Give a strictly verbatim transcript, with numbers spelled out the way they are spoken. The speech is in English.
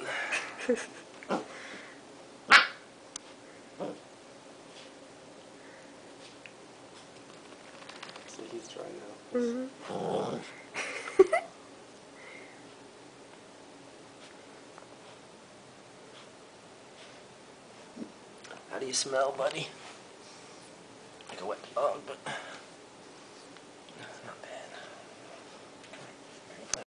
So he's dry now. Mm-hmm. How do you smell, buddy? Like a wet dog, but...